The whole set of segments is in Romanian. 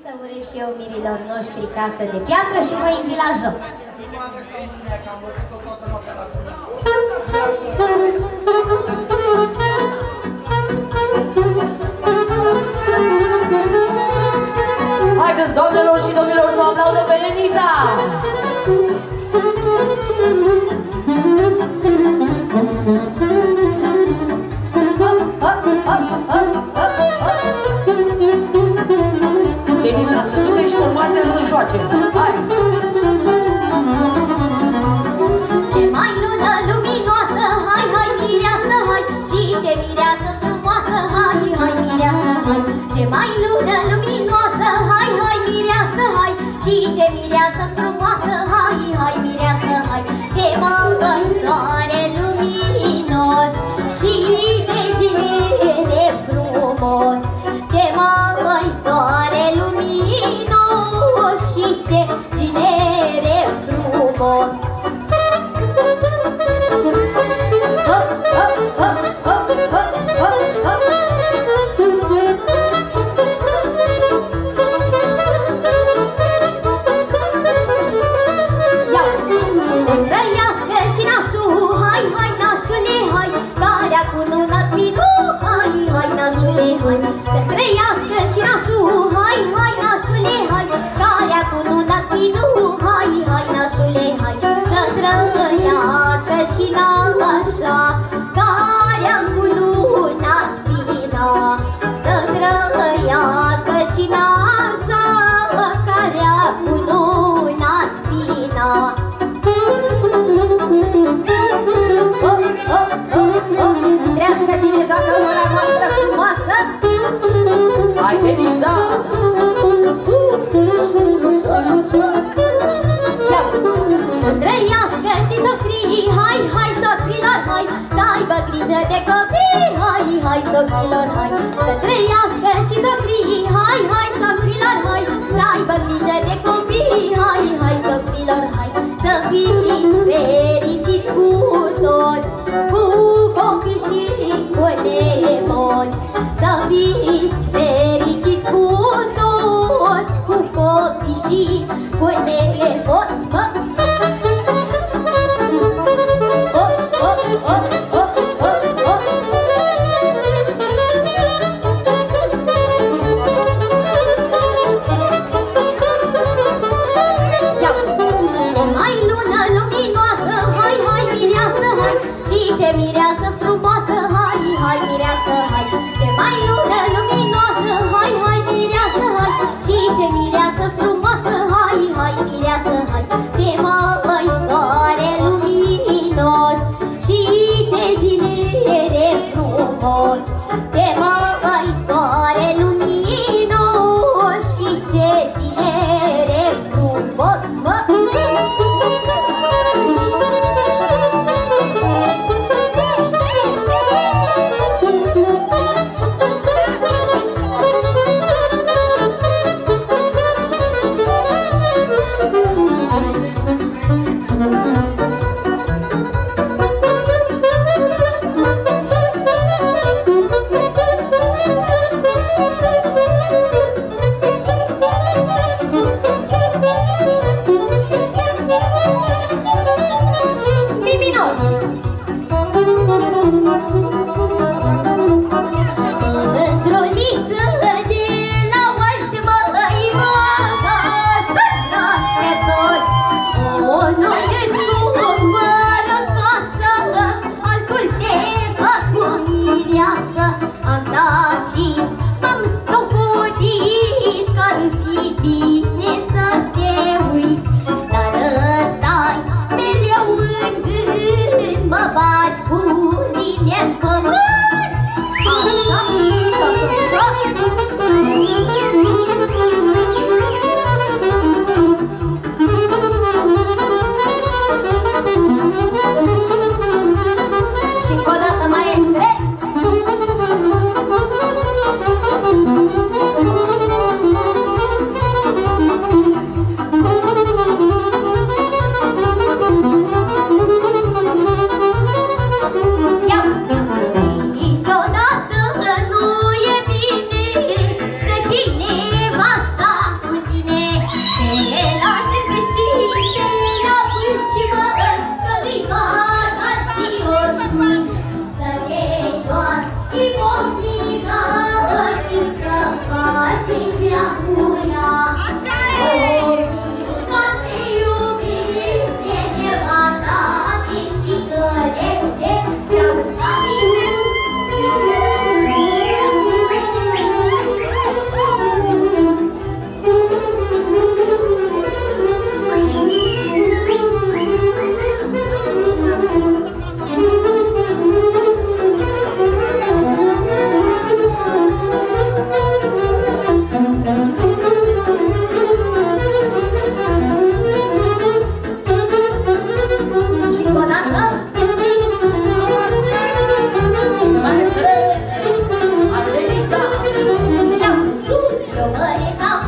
să urez și eu mirilor noștri casă de piatră și vă invit la joc. Haideți, doamnelor și domnilor, să o aplaudăm pe Leniza! Leniza, să du-te și formația să joace! Hai! Ce mai lună luminoasă, hai, hai, mireasă, hai! Și ce mireasă frumoasă, hai, hai, mireasă, hai! Ce mai lună luminoasă, hai, hai, mireasă, hai! Și ce mireasă frumoasă, hai, hai, mireasă, hai! Ce mai soare luminos și ce ginere frumos! Ce mai soare luminos și ce ginere frumos! Să trăiască și nașul, hai, hai, nașule, hai, care-a cununat vinul, hai, hai, nașule, hai. Să trăiască și nașa, care-a cununat vina. Să trăiască și nașa, care-a cununat vina. Trească cine joacă ora noastră frumoasă. Hai, Leniza! Să trăiască și socrii, hai, hai, socrilor, hai, să aibă grijă de copii, hai, hai, socrilor, hai. Să trăiască și socrii, hai, hai, socrilor, hai, să aibă grijă de copii, hai, hai, socrilor, hai. Să fiți fericiți cu toți, cu copii și cu nepoți. Să fiți fericiți cu toți, cu copii și cu nepoți, mă! Ce mireasă frumoasă, hai, hai, mireasă, hai. Ce mai lună luminoasă, hai, hai, mireasă, hai. Și ce mireasă frumoasă, hai, hai, mireasă, hai. Ce mai soare luminos și ce ginere frumos. Ce mai soare luminos și ce ginere frumos, mă!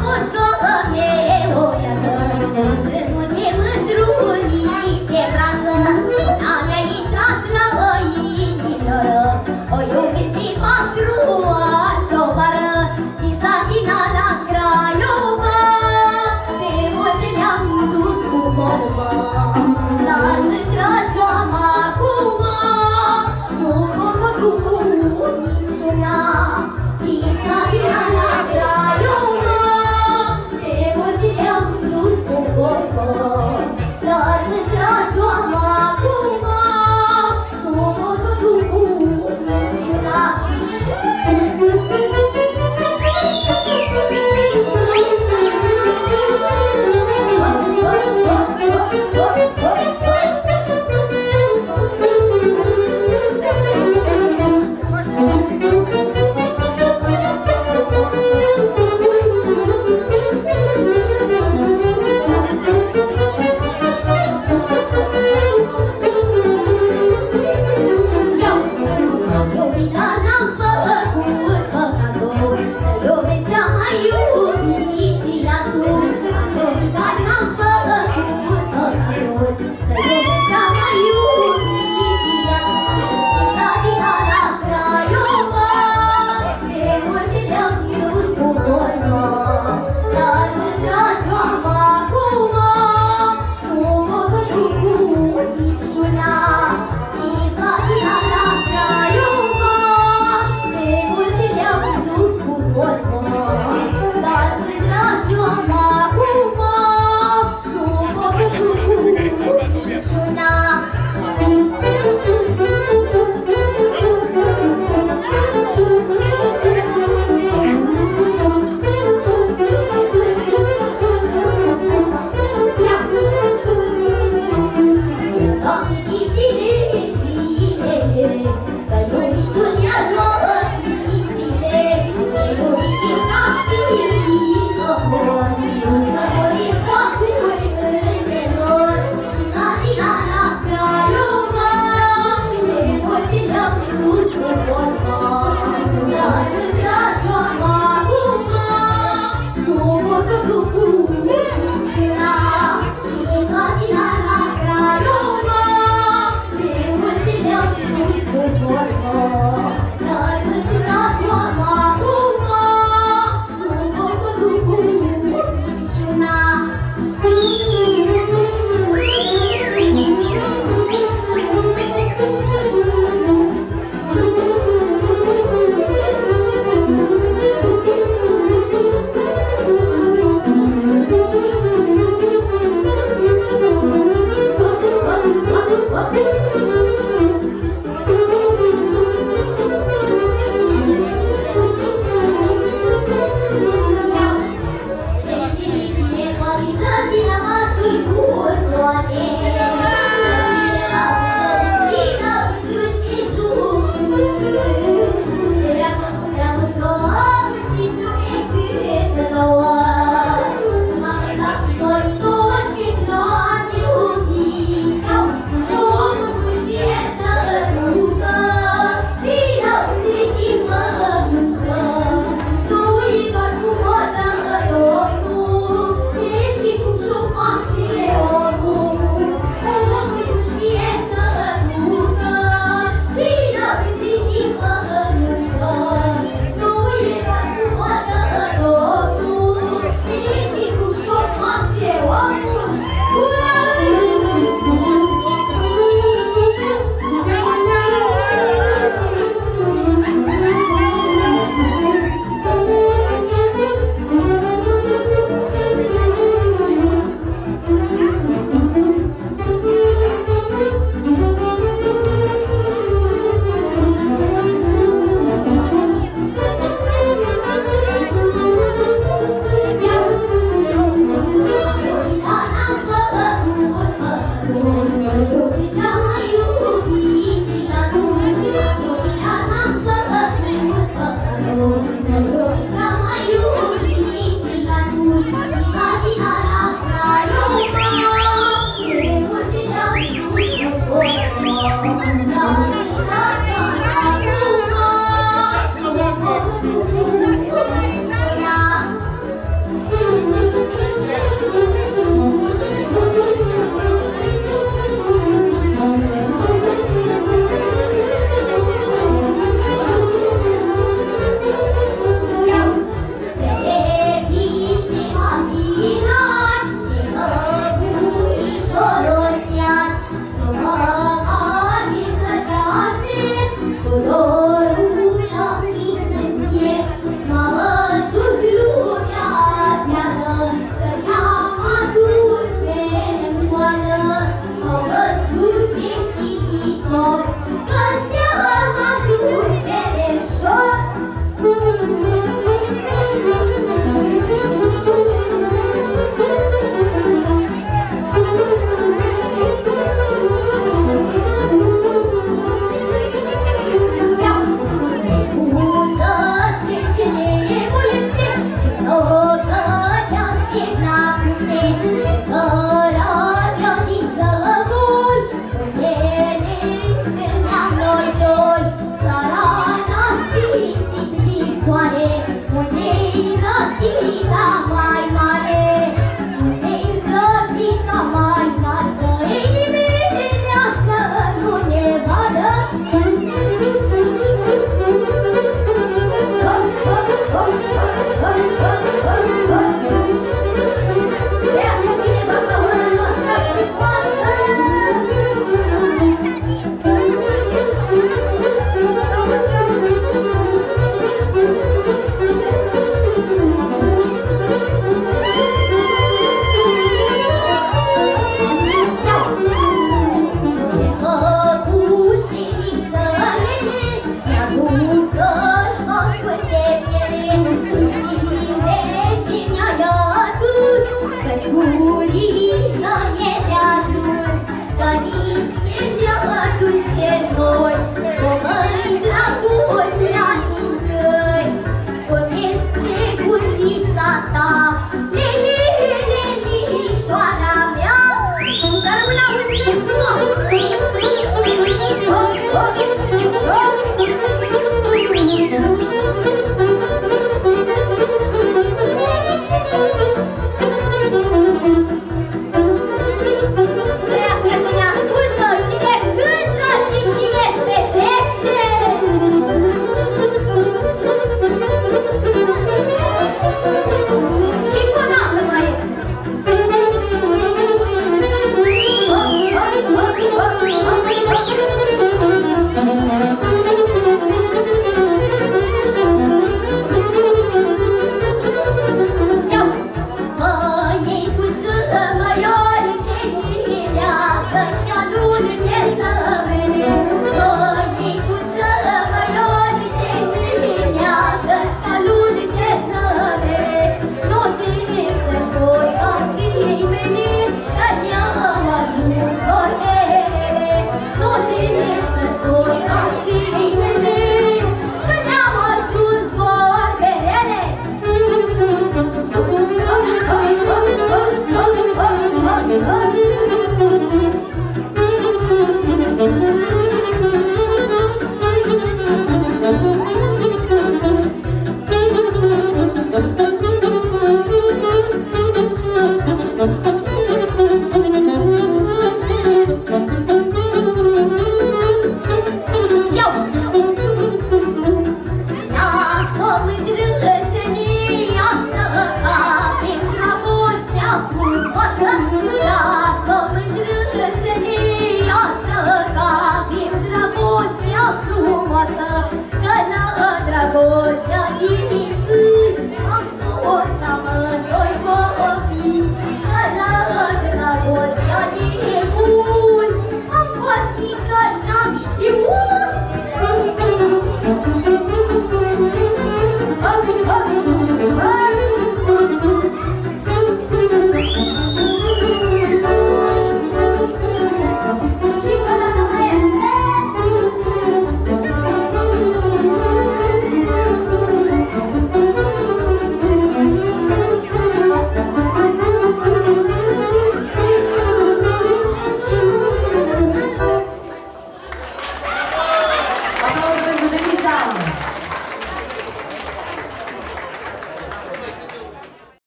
avut, Doamne, o viață